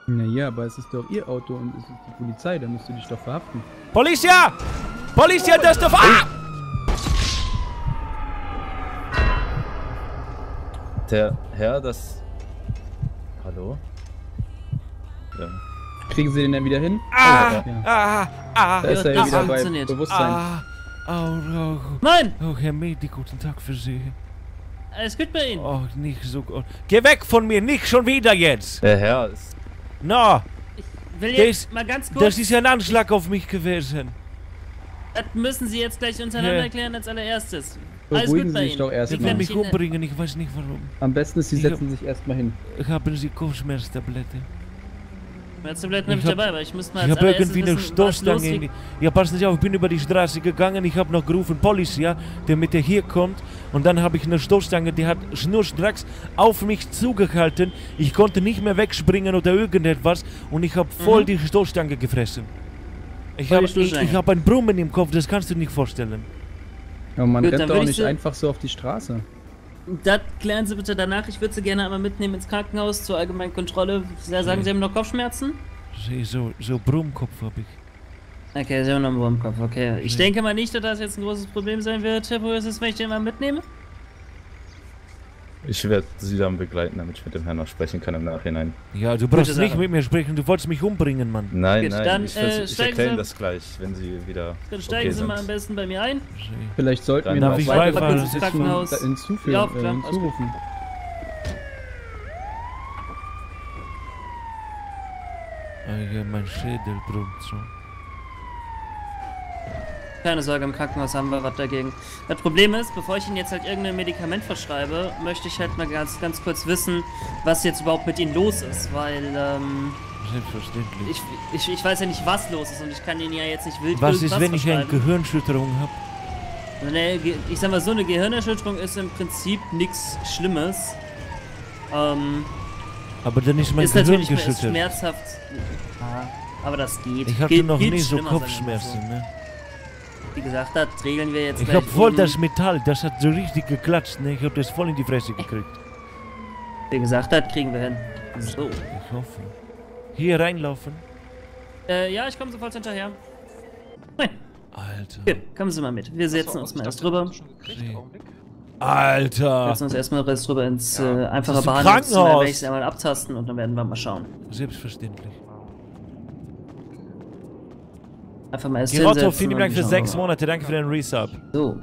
Naja, aber es ist doch Ihr Auto und es ist die Polizei, da musst du dich doch verhaften. Policia! Policia, das ist doch... Ah! Der Herr, das... Hallo? Ja. Kriegen Sie den dann wieder hin? Ah! Ja. Da ist er ja wieder bei funktioniert. Bewusstsein. Nein! Oh, Herr Medi, guten Tag für Sie. Alles gut bei Ihnen? Oh, nicht so gut. Geh weg von mir, nicht schon wieder jetzt! Der Herr ist... No, Ich will jetzt mal ganz kurz... das ist ja ein Anschlag auf mich gewesen. Das müssen Sie jetzt gleich untereinander erklären als allererstes. Alles Beruhigen gut bei Sie sich Ihnen. doch Sie erstmal. werden mich umbringen, ich weiß nicht warum. Am besten ist, Sie setzen sich erstmal hin. Haben Sie Kopfschmerztablette? Schmerztabletten habe ich dabei, aber ich muss mal Ich als habe allererstes irgendwie eine wissen, was Stoßstange in losgeht. die... Ja, passen Sie auf, ich bin über die Straße gegangen, ich habe noch gerufen, Polizei, damit er hier kommt. Und dann habe ich eine Stoßstange, die hat schnurstracks auf mich zugehalten. Ich konnte nicht mehr wegspringen oder irgendetwas und ich habe voll die Stoßstange gefressen. Ich Voll habe die Stoßstange. hab ein Brummen im Kopf, das kannst du nicht vorstellen. Ja, man Gut, rennt dann doch würde ich nicht Sie- einfach so auf die Straße. Das klären Sie bitte danach. Ich würde Sie gerne einmal mitnehmen ins Krankenhaus zur allgemeinen Kontrolle. Sie sagen, Sie haben noch Kopfschmerzen? So Brummkopf habe ich. Okay, Sie haben noch einen Wurmkopf, okay. Ich denke mal nicht, dass das jetzt ein großes Problem sein wird. Wo ist es, wenn ich den mal mitnehme? Ich werde Sie dann begleiten, damit ich mit dem Herrn noch sprechen kann im Nachhinein. Ja, du brauchst Gute nicht Sache. mit mir sprechen, du wolltest mich umbringen, Mann. Nein, Gut, nein, dann, ich steigen erkläre Sie- das gleich, wenn Sie wieder Dann steigen okay Sie mal am sind. besten bei mir ein. Vielleicht sollten Dann wir darf noch ich weitere Beifahrer Polizisten sitzen? Krankenhaus. hinzufügen, Ja, klar, alles hinzurufen. Ah ja, mein Schädel brummt so. Keine Sorge, im Krankenhaus haben wir was dagegen. Das Problem ist, bevor ich Ihnen jetzt halt irgendein Medikament verschreibe, möchte ich halt mal ganz kurz wissen, was jetzt überhaupt mit Ihnen los ist, weil, Selbstverständlich. ich weiß ja nicht, was los ist und ich kann Ihnen ja jetzt nicht wild Was ist, irgendwas wenn ich eine verschreiben. Gehirnschütterung habe? Ich sag mal, so eine Gehirnerschütterung ist im Prinzip nichts Schlimmes. Aber dann ist mein Ist Gehirn natürlich geschüttert. schmerzhaft. Ja, aber das geht. Ich hatte Geht- noch geht nie so schlimmer, sagen wir mal Kopfschmerzen, so. ne? Wie gesagt, das regeln wir jetzt Ich gleich hab voll oben. das Metall, das hat so richtig geklatscht, ne? Ich hab das voll in die Fresse gekriegt. Wie gesagt, das kriegen wir hin. So. Ich hoffe. Hier reinlaufen. Ja, ich komme sofort hinterher. Nein, Alter. gut, kommen Sie mal mit. Wir setzen uns mal erst drüber. Alter! Setzen uns erstmal erst drüber ins einfache Das ist ein Behandlungszimmer, Krankenhaus. werde ich Sie einmal abtasten und dann werden wir mal schauen. Selbstverständlich. Einfach mal erst Gerotto, hinsetzen vielen und Dank für schauen 6 wir mal. Monate, danke für den Resub. So.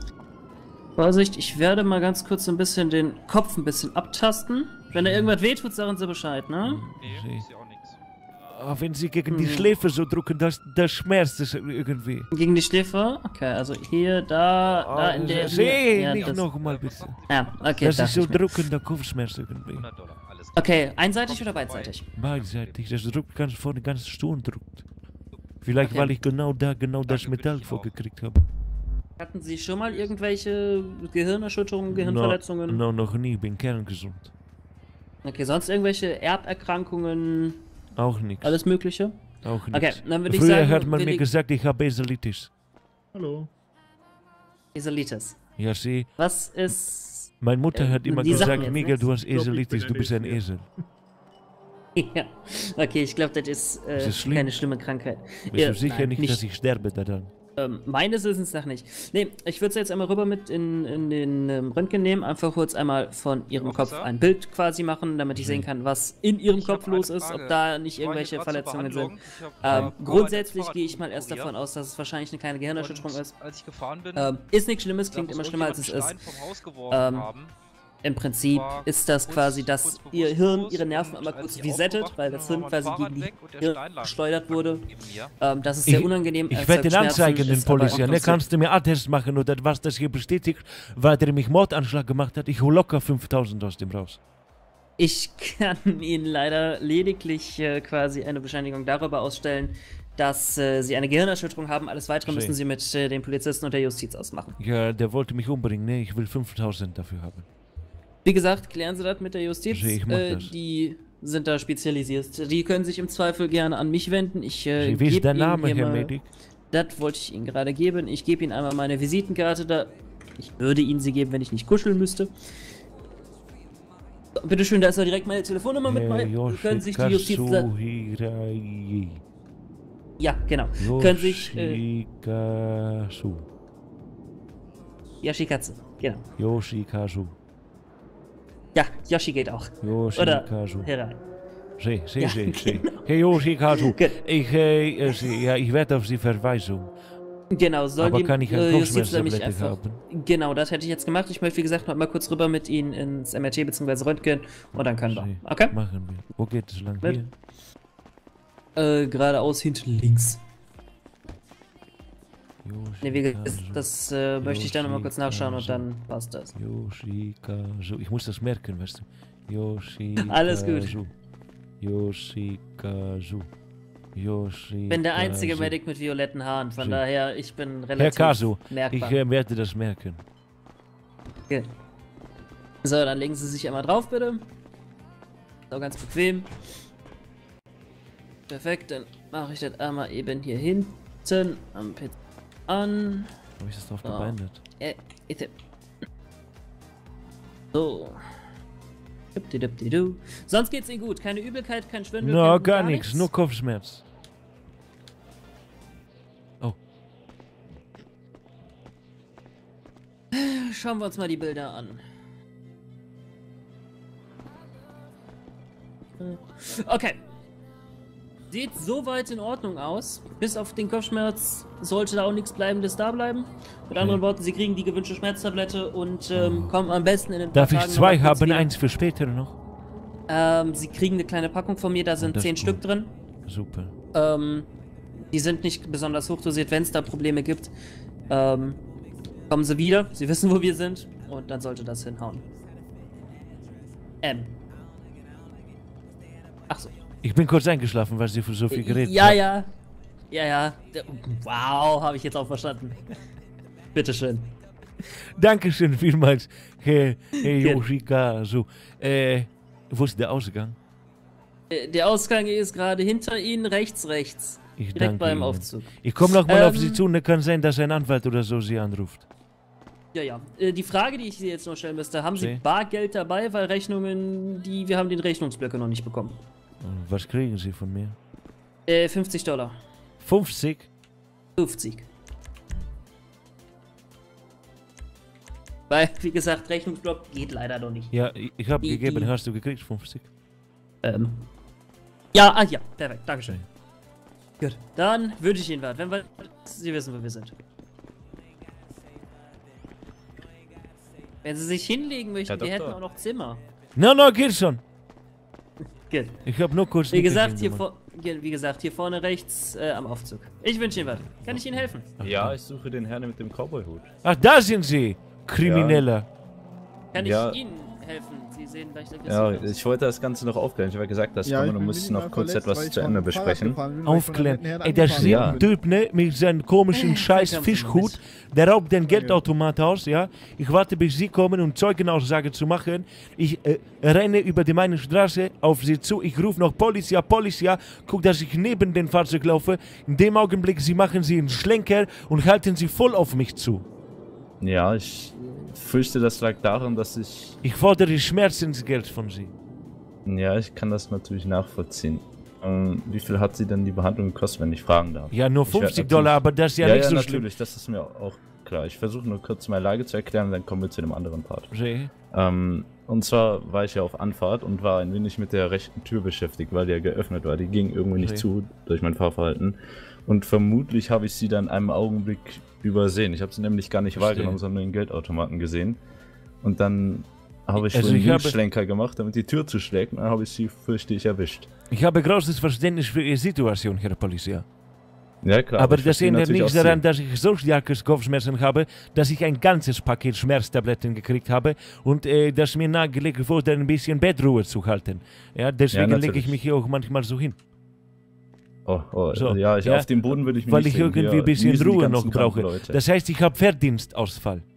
Vorsicht, ich werde mal ganz kurz so ein bisschen den Kopf ein bisschen abtasten. Wenn da irgendwas wehtut, sagen Sie Bescheid, ne? Nee, ist ja auch nichts. Wenn Sie gegen die Schläfe so drücken, das schmerzt es irgendwie. Gegen die Schläfe? Okay, also hier, da in der... See, ja, nicht das- nochmal bitte. Ja, okay, Das ist so dachte ich mir. drückender Kopfschmerz irgendwie. Okay, einseitig oder beidseitig? Beidseitig, das drückt ganz vorne ganz Stuhl drückt. Vielleicht Okay. weil ich genau das Metall vorgekriegt habe. Hatten Sie schon mal irgendwelche Gehirnerschütterungen, Gehirnverletzungen? Noch nie, bin kerngesund. Okay, sonst irgendwelche Erberkrankungen, Auch nichts. alles mögliche? Auch nichts. Okay, dann würde ich Früher sagen, hat man wir mir legen- gesagt, ich habe Eselitis. Hallo. Eselitis. Ja, sieh, Was ist... meine Mutter hat immer die Sachen gesagt, jetzt Miguel, nicht. du hast Ich glaub, ich Eselitis, bin du ein bist ein Esel, Esel. Ja, okay, ich glaube, das ist, das schlimm? keine schlimme Krankheit. Bist Ja, du sicher nein, nicht, dass ich sterbe daran? Meines Wissens nach nicht. Nee, ich würde es jetzt einmal rüber mit in den Röntgen nehmen, einfach kurz einmal von Ihrem Kopf ein Bild quasi machen, damit ich sehen kann, was in Ihrem Kopf los ist, ob da nicht irgendwelche Verletzungen sind. Grundsätzlich gehe ich mal erst davon aus, dass es wahrscheinlich eine kleine Gehirnerschütterung ist. Als ich gefahren bin, Ist nichts Schlimmes, klingt immer schlimmer als es ist. Stein vom Haus geworfen haben. Im Prinzip ist das quasi, dass Ihr Hirn, Ihre Nerven einmal kurz resettet, weil das Hirn quasi gegen die Hirn gesteuert wurde. Das ist sehr unangenehm. Ich werde den anzeigen, den Polizisten. Ne? Kannst du mir Attest machen oder was das hier bestätigt, weil der mich Mordanschlag gemacht hat? Ich hole locker 5000 aus dem raus. Ich kann Ihnen leider lediglich quasi eine Bescheinigung darüber ausstellen, dass Sie eine Gehirnerschütterung haben. Alles Weitere müssen Sie mit den Polizisten und der Justiz ausmachen. Ja, der wollte mich umbringen. Ne, ich will 5000 dafür haben. Wie gesagt, klären Sie das mit der Justiz. Ich mach das. Die sind da spezialisiert. Die können sich im Zweifel gerne an mich wenden. Ich Wie ist gebe der Ihnen Name, hier Herr mal- Medik? Das wollte ich Ihnen gerade geben. Ich gebe Ihnen einmal meine Visitenkarte. Ich würde Ihnen sie geben, wenn ich nicht kuscheln müsste. Bitteschön, da ist ja direkt meine Telefonnummer mit bei. Können sich die Justiz... Ja, genau. Können sich... Yoshikatsu, genau. Yoshikazu. Ja, Yoshi geht auch. Yoshikazu. Oder Hirai. Sie. Hey Yoshikazu, ich werde auf Sie verweisen. Genau, soll Aber die kann ich ein Justiztablette Kopfschmerztablette einfach... haben? Genau, das hätte ich jetzt gemacht. Ich möchte, wie gesagt, noch mal kurz rüber mit Ihnen ins MRT bzw. Röntgen und dann können wir. Okay? Machen wir. Wo geht es lang? Mit- Hier? Geradeaus hinten links. Ne, wie gesagt, das möchte ich dann noch mal kurz nachschauen und dann passt das. Yoshikazu. Ich muss das merken, weißt du? Yoshikazu. Alles gut. Yoshikazu. Ich bin der einzige Medic mit violetten Haaren, von daher, ich bin relativ Herr Kazu, merkbar. ich werde das merken. Okay. So, dann legen Sie sich einmal drauf, bitte. So, ganz bequem. Perfekt, dann mache ich das einmal eben hier hinten am PC an. Habe ich das drauf gebindet? So. Dipti-dipti-du. Sonst geht's Ihnen gut. Keine Übelkeit, kein Schwindel. No, gar nichts, nur Kopfschmerz. Oh. Schauen wir uns mal die Bilder an. Okay. Sieht soweit in Ordnung aus. Bis auf den Kopfschmerz sollte da auch nichts Bleibendes da bleiben. Mit anderen Worten, Sie kriegen die gewünschte Schmerztablette und kommen am besten in den Darf ich zwei haben, eins für später noch? Sie kriegen eine kleine Packung von mir, da sind 10 Stück drin. Super. Die sind nicht besonders hochdosiert. Wenn es da Probleme gibt, kommen Sie wieder. Sie wissen, wo wir sind. Und dann sollte das hinhauen. Ach so. Ich bin kurz eingeschlafen, weil Sie für so viel geredet haben. Ja. Wow, habe ich jetzt auch verstanden. Bitteschön. Dankeschön vielmals, Herr Yoshikazu. Wo ist der Ausgang? Der Ausgang ist gerade hinter Ihnen, rechts. Ich direkt danke beim Ihnen. Aufzug. Ich komme noch mal auf Sie zu und kann sein, dass ein Anwalt oder so Sie anruft. Ja. Die Frage, die ich Sie jetzt noch stellen müsste, haben Sie Bargeld dabei? Weil wir haben den Rechnungsblöcke noch nicht bekommen. Was kriegen Sie von mir? $50. 50? 50. Weil, wie gesagt, Rechnungsblock geht leider noch nicht. Ja, ich habe gegeben. Hast du gekriegt 50? Ja, perfekt. Dankeschön. Gut, dann wünsche ich Ihnen was. Sie wissen, wo wir sind. Wenn Sie sich hinlegen möchten, wir hätten auch noch Zimmer. No, geht schon. Gut. Ich habe nur kurz... Wie gesagt, hier vorne rechts am Aufzug. Ich wünsche Ihnen was. Kann ich Ihnen helfen? Ja, ich suche den Herrn mit dem Cowboy-Hut. Ach, da sind Sie, Krimineller. Kann ich Ihnen helfen? Sie sehen leicht aggressiv aus. Ich wollte das Ganze noch aufklären. Ich habe gesagt, dass man muss noch kurz etwas zu Ende besprechen. Aufklären. Ey, der ist ein Typ, ne, mit seinem komischen scheiß Fischhut, der raubt den Geldautomat aus, ja. Ich warte, bis Sie kommen, um Zeugenaussage zu machen. Ich renne über die meine Straße auf Sie zu. Ich rufe noch Polizia. Guck, dass ich neben den Fahrzeug laufe. In dem Augenblick, Sie machen Sie einen Schlenker und halten Sie voll auf mich zu. Ja, ich fürchte, das lag daran, dass ich... Ich fordere Schmerzensgeld von Sie. Ja, ich kann das natürlich nachvollziehen. Wie viel hat sie denn die Behandlung gekostet, wenn ich fragen darf? Ja, nur $50, aber das ist ja nicht so schlimm. Ja, natürlich, das ist mir auch klar. Ich versuche nur kurz meine Lage zu erklären, dann kommen wir zu dem anderen Part. Und zwar war ich ja auf Anfahrt und war ein wenig mit der rechten Tür beschäftigt, weil die ja geöffnet war. Die ging irgendwie nicht zu durch mein Fahrverhalten. Und vermutlich habe ich sie dann einen Augenblick übersehen. Ich habe sie nämlich gar nicht wahrgenommen, sondern den Geldautomaten gesehen. Und dann habe ich so einen Linksschlenker gemacht, damit die Tür zuschlägt. Und dann habe ich sie, fürchte ich, erwischt. Ich habe großes Verständnis für Ihre Situation, Herr Polizia. Ja, klar. Aber das ändert nichts daran, dass ich so starkes Kopfschmerzen habe, dass ich ein ganzes Paket Schmerztabletten gekriegt habe und dass mir nahegelegt wurde, ein bisschen Bettruhe zu halten. Ja, deswegen lege ich mich hier auch manchmal so hin. So, ja, auf dem Boden würde ich mich weil ich irgendwie ein bisschen Ruhe noch brauche. Das heißt, ich habe Verdienstausfall.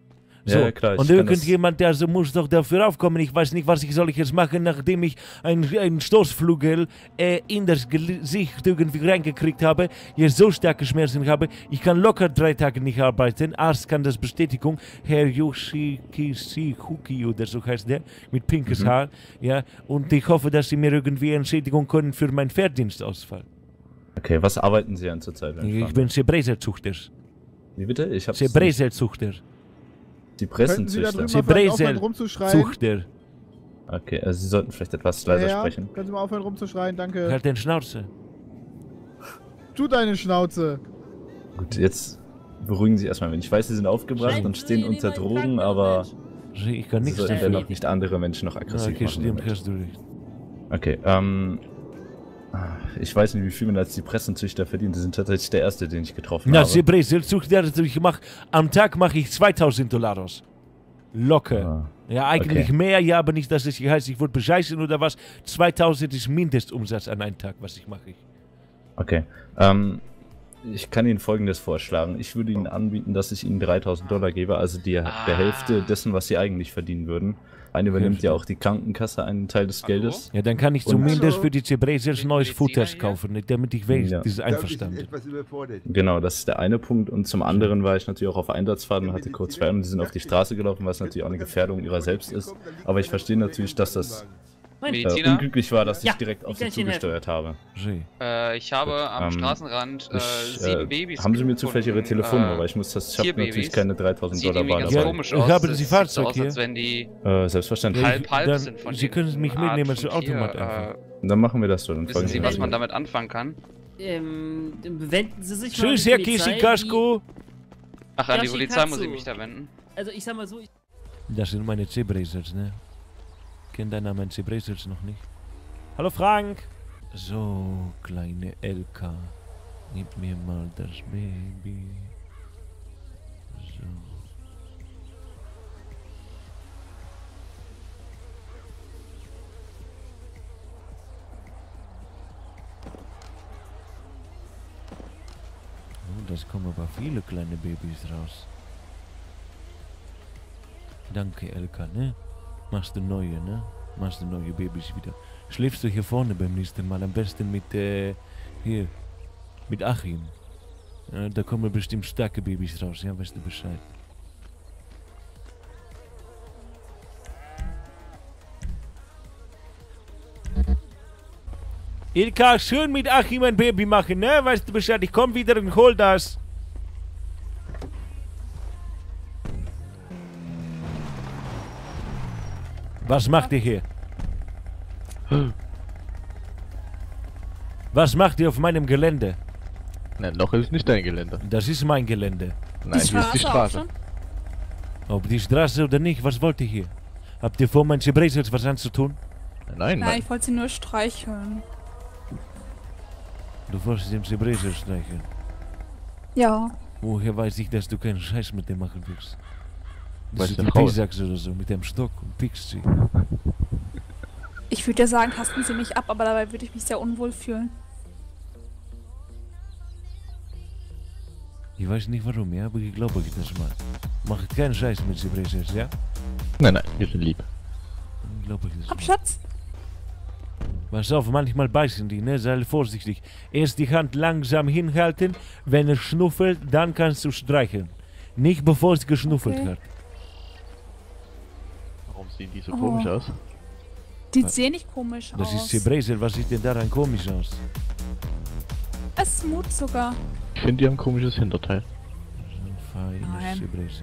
So. Ja, klar. Und irgendjemand, der so muss doch dafür aufkommen. Ich weiß nicht, was soll ich jetzt machen, nachdem ich einen Stoßflügel in das Gesicht irgendwie reingekriegt habe, jetzt so starke Schmerzen habe. Ich kann locker 3 Tage nicht arbeiten. Arzt kann das Bestätigung. Herr Yoshiki oder so heißt der, mit pinkes Haar. Ja, und ich hoffe, dass Sie mir irgendwie Entschädigung können für meinen Verdienstausfall. Okay, was arbeiten Sie an zurzeit? Ich bin Zebrezelzuchter. Wie bitte? Ich hab's Zebrezelzuchter. Die Pressenzüchter. Zebrezelzuchter. Okay, also Sie sollten vielleicht etwas leiser sprechen. Können Sie mal aufhören rumzuschreien, danke. Halt den Schnauze. Tu deine Schnauze. Gut, jetzt beruhigen Sie erstmal. Ich weiß, Sie sind aufgebracht und stehen unter Drogen, aber ich kann Sie nichts sollten dennoch nicht andere Menschen noch aggressiv okay, machen. Stimmt, hast du recht. Okay, ich weiß nicht, wie viel man als die Pressenzüchter verdient. Sie sind tatsächlich der Erste, den ich getroffen habe. Zebrezelzuchter, am Tag mache ich $2000 aus. Locker. Ja, eigentlich mehr, ja, aber nicht, dass es heißt, ich wurde bescheißen oder was. 2000 ist Mindestumsatz an einen Tag, was ich mache. Okay, ich kann Ihnen Folgendes vorschlagen. Ich würde Ihnen anbieten, dass ich Ihnen $3000 gebe, also der Hälfte dessen, was Sie eigentlich verdienen würden. Eine übernimmt ja auch die Krankenkasse einen Teil des Geldes. Ja, dann kann ich zumindest für die Zebrezels neues Futter kaufen, damit ich weiß, das ist einverstanden. Genau, das ist der eine Punkt. Und zum anderen war ich natürlich auch auf Einsatzfahrt und hatte kurz frei und die sind auf die Straße gelaufen, was natürlich auch eine Gefährdung ihrer selbst ist. Aber ich verstehe natürlich, dass das unglücklich war, dass ich direkt auf sie zugesteuert habe. Ich habe am Straßenrand 7 Babys. Haben Sie mir zufällig Ihre Telefonnummer? Weil ich habe natürlich keine $3000 Bar dabei. Komisch aus. Haben Sie Fahrzeug hier? Als wenn die selbstverständlich. halb sind von Sie können mich mitnehmen zu Automat einfach. Dann machen wir das so. Dann wissen Sie, was man damit anfangen kann? Wenden Sie sich Tschüss, Herr Kishikasko. Ach, an die Polizei muss ich mich da wenden. Also ich sag mal so... Das sind meine Zebrezels, ne? Kennt deiner mein Zebrezels noch nicht? Hallo Frank! So, kleine Elka. Gib mir mal das Baby. So. Oh, das kommen aber viele kleine Babys raus. Danke, Elka, ne? Machst du neue, ne? Machst du neue Babys wieder. Schläfst du hier vorne beim nächsten Mal? Am besten mit, hier, mit Achim. Ja, da kommen bestimmt starke Babys raus, ja, weißt du Bescheid. Ilka, schön mit Achim ein Baby machen, ne? Weißt du Bescheid, ich komm wieder und hol das. Was macht ihr hier? Was macht ihr auf meinem Gelände? Nein, noch ist nicht dein Gelände. Das ist mein Gelände. Nein, hier ist die Straße. Ob die Straße oder nicht, was wollt ihr hier? Habt ihr vor, mein Zebrezels was anzutun? Nein, nein. Ich wollte sie nur streicheln. Du wolltest den Zebrezels streicheln? Ja. Woher weiß ich, dass du keinen Scheiß mit dem machen willst? Das ist du die Pisax oder so, mit dem Stock und pickst sie. Ich würde ja sagen, tasten sie mich ab, aber dabei würde ich mich sehr unwohl fühlen. Ich weiß nicht warum, ja, aber ich glaube euch das mal. Macht keinen Scheiß mit Zebrezels, ja? Nein, wir sind lieb. Ich glaube euch das mal. Ab, Schatz! Pass auf, manchmal beißen die, ne? Sei vorsichtig. Erst die Hand langsam hinhalten, wenn es schnuffelt, dann kannst du streicheln. Nicht bevor es geschnuffelt hat. Warum sehen die so komisch aus? Die sehen nicht komisch aus. Das ist Zebrezel, was sieht denn daran komisch aus? Es smooth sogar. Ich finde, die haben ein komisches Hinterteil. Feines Zebrezel.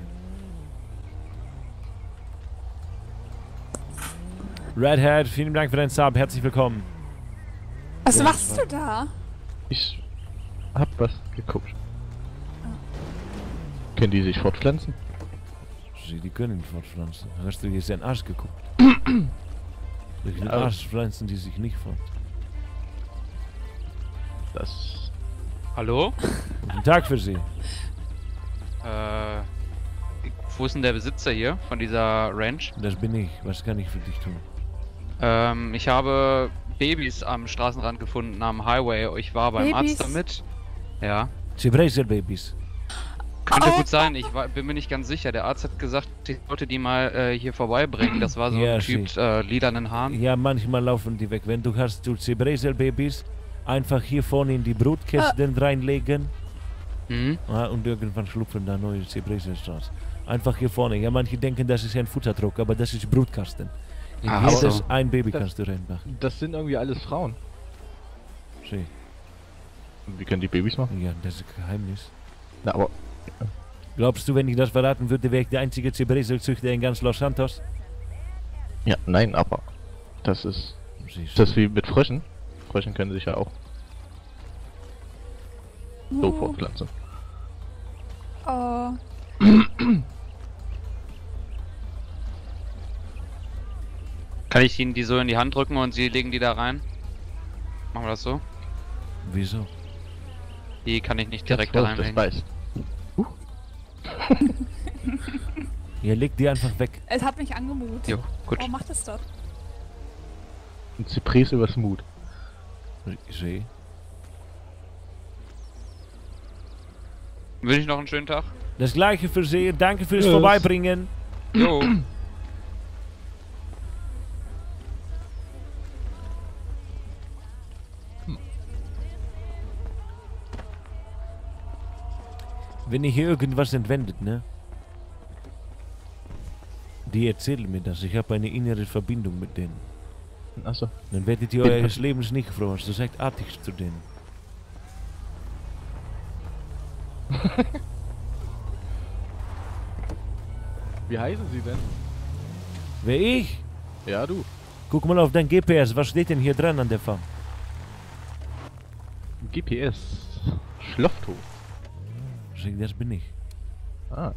Redhead, vielen Dank für deinen Sub, herzlich willkommen. Was machst du da? Ich hab was geguckt. Können die sich fortpflanzen? Die können fortpflanzen. Hast du jetzt den Arsch geguckt? Durch den Arsch pflanzen die sich nicht fort. Das... Hallo? Guten Tag für Sie. Wo ist denn der Besitzer hier von dieser Ranch? Das bin ich. Was kann ich für dich tun? Ich habe Babys am Straßenrand gefunden, am Highway. Ich war beim Arzt damit. Ja. Zebrezel-Babys. Könnte gut sein, ich bin mir nicht ganz sicher. Der Arzt hat gesagt, ich sollte die mal hier vorbeibringen. Das war so ein Typ lilanen Haaren. Ja, manchmal laufen die weg. Wenn du hast so Zebrezel-Babys, einfach hier vorne in die Brutkästen reinlegen. Ja, und irgendwann schlupfen da neue Zebrezels raus. Einfach hier vorne. Ja, manche denken, das ist ein Futterdruck, aber das ist Brutkasten. In jedes ein Baby kannst du reinmachen. Das sind irgendwie alles Frauen. Schön. Wie können die Babys machen? Ja, das ist ein Geheimnis. Na, aber... Glaubst du, wenn ich das verraten würde, wäre ich der einzige Zebrezelzüchter in ganz Los Santos? Ja, nein, aber... Das ist... Das ist wie mit Fröschen. Fröschen können sich ja auch... so fortpflanzen. Oh. Kann ich Ihnen die so in die Hand drücken und Sie legen die da rein? Machen wir das so? Wieso? Die kann ich nicht direkt da reinlegen. Ihr legt die einfach weg. Es hat mich angemutet. Jo, gut. Warum macht es das? Ein Zypres übers Mut. Schön. Wünsche ich noch einen schönen Tag. Das gleiche für Sie. Danke fürs Vorbeibringen. Jo. Wenn ihr hier irgendwas entwendet, ne? Die erzählen mir das. Ich habe eine innere Verbindung mit denen. Achso. Dann werdet ihr eures Lebens nicht froh. Du seid artig zu denen. Wie heißen Sie denn? Wer ich? Ja, du. Guck mal auf dein GPS. Was steht denn hier dran an der Farm? GPS. Schlofto. Das bin ich. Ah.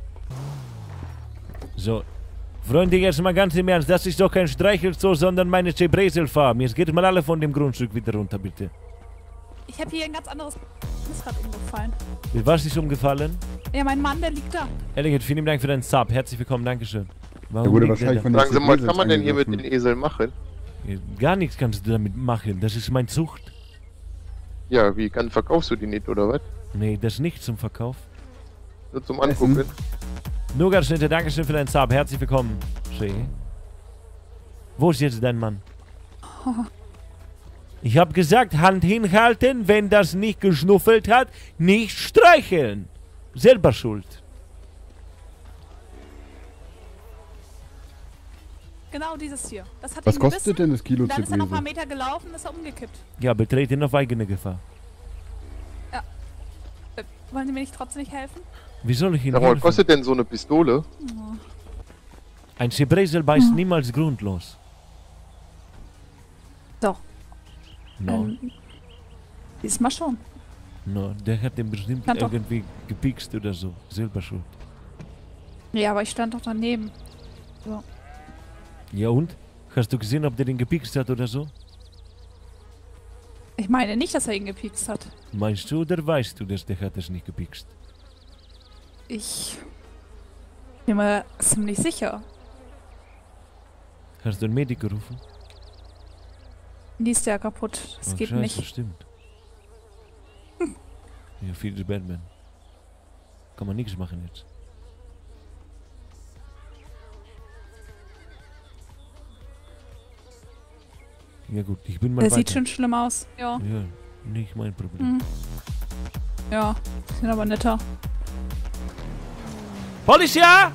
So. Freunde, jetzt mal ganz im Ernst. Das ist doch kein Streichelzoo, sondern meine Zebrezel-Farm. Jetzt geht mal alle von dem Grundstück wieder runter, bitte. Ich habe hier ein ganz anderes... ist gerade umgefallen. Was ist umgefallen? Ja, mein Mann, der liegt da. Elliot, vielen Dank für deinen Sub. Herzlich willkommen, Dankeschön. Warum wurde wahrscheinlich von Sagen Sie mal, kann man denn hier mit den Eseln machen? Gar nichts kannst du damit machen. Das ist mein Zucht. Ja, wie verkaufst du die nicht, oder was? Nee, das ist nicht zum Verkauf. Nur zum Angucken. Nur ganz schnell, Dankeschön für deinen Sub. Herzlich willkommen. Schön. Wo ist jetzt dein Mann? Ich habe gesagt, Hand hinhalten, wenn das nicht geschnuffelt hat, nicht streicheln. Selber schuld. Genau dieses hier. Das hat Was ihn kostet gebissen, denn das Kilo dann ist er noch ein paar Zebrese? Meter gelaufen, ist er umgekippt. Ja, betreten auf eigene Gefahr. Ja. Wollen Sie mir nicht trotzdem nicht helfen? Wie soll ich Ihnen Sag mal, was helfen? kostet denn so eine Pistole? Oh. Ein Zebrezel beißt niemals grundlos. Doch. No. Diesmal schon. No, der hat den bestimmt Stand doch. irgendwie gepikst oder so. Selber schuld. Ja, aber ich stand doch daneben. So. Ja und? Hast du gesehen, ob der den gepikst hat oder so? Ich meine nicht, dass er ihn gepikst hat. Meinst du oder weißt du, dass der hat es nicht gepikst? Ich bin mir ziemlich sicher. Hast du einen Medic gerufen? Die ist ja kaputt. Das Oh, geht Scheiße, nicht. stimmt. Ja, viel zu Batman. Kann man nichts machen jetzt. Ja gut, ich bin mal Der weiter. sieht schon schlimm aus. Ja. Ja, nicht mein Problem. Ja, sind aber netter. Polizia!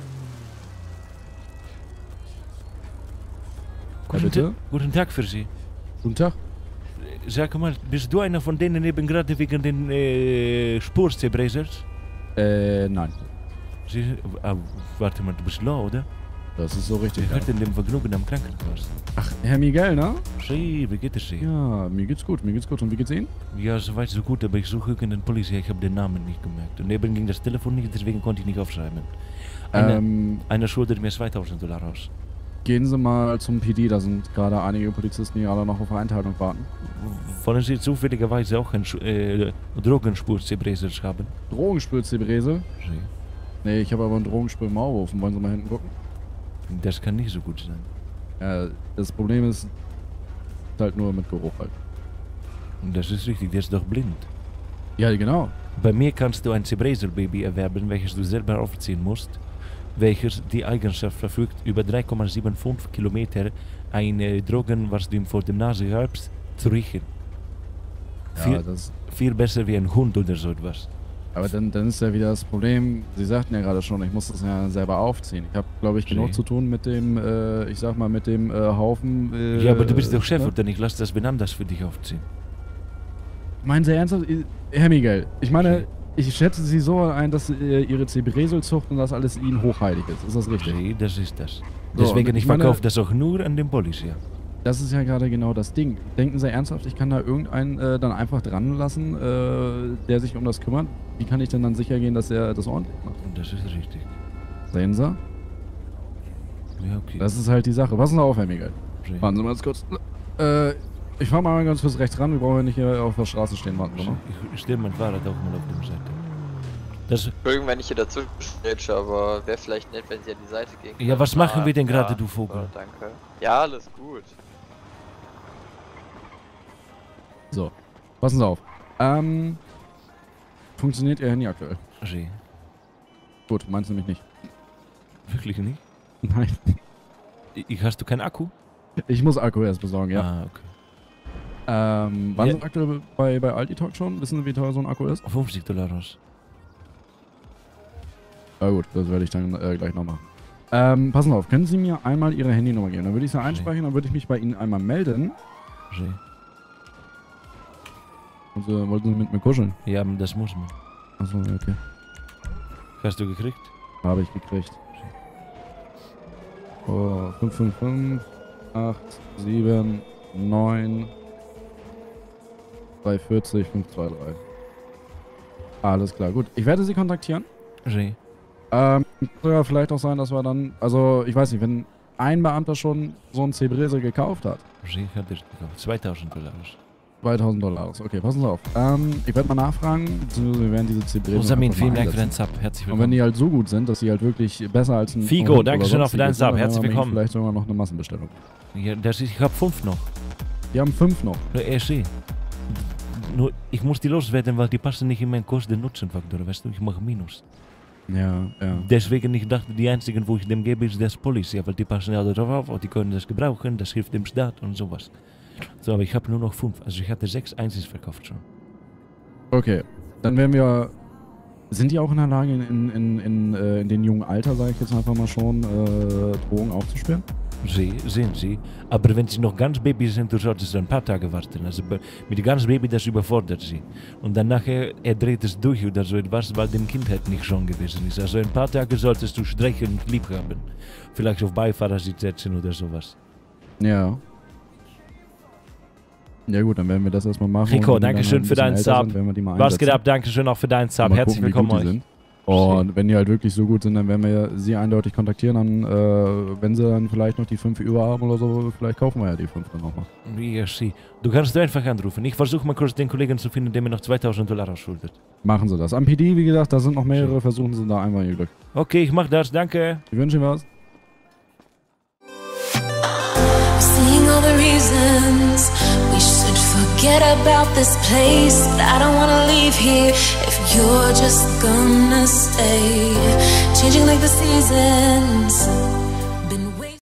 Bitte? Guten Tag für Sie. Guten Tag. Sag mal, bist du einer von denen eben gerade wegen den Spurzebrezels? Nein. Warte mal, du bist low, oder? Das ist so richtig. Ich hatte den Vergnügen am Krankenhaus. Ach, Herr Miguel, ne? Schei, wie geht es dir? Ja, mir geht's gut, mir geht's gut. Und wie geht's Ihnen? Ja, soweit so gut, aber ich suche irgendeinen Polizei, ich habe den Namen nicht gemerkt. Und eben ging das Telefon nicht, deswegen konnte ich nicht aufschreiben. Einer schuldet mir $2000 aus. Gehen Sie mal zum PD, da sind gerade einige Polizisten, die gerade noch auf Einteilung warten. Wollen Sie zufälligerweise auch einen Drogenspur-Zebrezels haben? Drogenspül-Zebrese? Schei. Nee, ich habe aber einen Drogenspül-Maulwurfen. Wollen Sie mal hinten gucken? Das kann nicht so gut sein. Ja, das Problem ist halt nur mit Geruch halt. Und das ist richtig, der ist doch blind. Ja, genau. Bei mir kannst du ein Zebrezl-Baby erwerben, welches du selber aufziehen musst, welches die Eigenschaft verfügt, über 3,75 Kilometer eine Drogen, was du ihm vor der Nase habst, zu riechen. Ja, viel besser wie ein Hund oder so etwas. Aber dann ist ja wieder das Problem, Sie sagten ja gerade schon, ich muss das ja selber aufziehen. Ich habe, glaube ich, genug zu tun mit dem, ich sag mal, mit dem Haufen... ja, aber du bist doch Chef und dann ich lasse das Benamdas für dich aufziehen. Meinen Sie ernsthaft? Herr Miguel, ich meine, ich schätze Sie so ein, dass Ihre Zebrezl-Zucht und das alles Ihnen hochheilig ist. Ist das richtig? Nee, das ist das. Deswegen, ich verkaufe das auch nur an den Polizei. Das ist ja gerade genau das Ding. Denken Sie ernsthaft, ich kann da irgendeinen dann einfach dran lassen, der sich um das kümmert? Wie kann ich denn dann sicher gehen, dass er das ordentlich macht? Das ist richtig. Sehen Sie? Ja, okay. Das ist halt die Sache. Passen Sie auf, Herr Miguel. Warten Sie mal ganz kurz. Ich fahr mal ganz kurz rechts ran. Wir brauchen ja nicht hier auf der Straße stehen. Warten Sie mal. Ich stehe mein Fahrrad auch mal auf der Seite. Entschuldigung, wenn ich hier dazwischen stehe, aber wäre vielleicht nett, wenn Sie an die Seite gehen. Ja, was machen wir denn gerade, du Vogel? Oh, danke. Ja, alles gut. So, passen Sie auf. Funktioniert Ihr Handy aktuell? Gut, meins nämlich nicht. Wirklich nicht? Nein. Hast du keinen Akku? Ich muss Akku erst besorgen, ja. Ah, okay. Waren Sie aktuell bei Aldi Talk schon? Wissen Sie, wie teuer so ein Akku ist? $50. Ja gut, das werde ich dann gleich noch machen. Passen Sie auf, können Sie mir einmal Ihre Handynummer geben? Dann würde ich sie einspeichern, dann würde ich mich bei Ihnen einmal melden. Wollten Sie mit mir kuscheln? Ja, das muss man. Achso, okay. Hast du gekriegt? Habe ich gekriegt. Oh, 555 8 7 9 340 523. Alles klar, gut. Ich werde Sie kontaktieren. Soll ja vielleicht auch sein, dass wir dann, also ich weiß nicht, wenn ein Beamter schon so ein Zebrezl gekauft hat. Hat er gekauft. $2000. $2000, okay, passen Sie auf. Ich werde mal nachfragen, wir werden diese Zebrezl. Rosamin, vielen Dank für deinen Sub, herzlich willkommen. Und wenn die halt so gut sind, dass sie halt wirklich besser als ein Figo, danke schön auch für deinen Sub, herzlich willkommen. Vielleicht sogar noch eine Massenbestellung. Ja, ich habe 5 noch. Die haben 5 noch? Nur, ich muss die loswerden, weil die passen nicht in meinen Kosten-Nutzen-Faktor, weißt du, ich mache Minus. Ja. Deswegen, ich dachte, die einzigen, wo ich dem gebe, ist das Polizei, weil die passen ja darauf auf und die können das gebrauchen, das hilft dem Staat und sowas. So, aber ich habe nur noch 5, also ich hatte 6 Einzels verkauft schon. Okay, dann werden wir... Sind die auch in der Lage, in den jungen Alter, sage ich jetzt einfach mal schon, Drogen aufzuspüren? Sehen Sie. Aber wenn Sie noch ganz Baby sind, dann sollten Sie ein paar Tage warten. Also mit ganz Baby, das überfordert Sie. Und dann nachher, dreht es durch oder so etwas, weil dem Kind halt nicht schon gewesen ist. Also ein paar Tage solltest du streicheln und lieb haben. Vielleicht auf Beifahrersitz setzen oder sowas. Ja. Ja gut, dann werden wir das erstmal machen. Rico, danke schön für deinen Sub. Was geht ab? Danke schön auch für deinen Sub. Herzlich willkommen euch. Und wenn die halt wirklich so gut sind, dann werden wir sie eindeutig kontaktieren. Dann, wenn sie dann vielleicht noch die 5 über haben oder so, vielleicht kaufen wir ja die 5 dann nochmal. Ja, sie. Du kannst einfach anrufen. Ich versuche mal kurz den Kollegen zu finden, der mir noch $2000 schuldet. Machen Sie das. Am PD, wie gesagt, da sind noch mehrere. Versuchen Sie da einmal Ihr Glück. Okay, ich mach das. Danke. Ich wünsche Ihnen was. Seeing all the reasons we should forget about this place, but I don't wanna leave here if you're just gonna stay, changing like the seasons.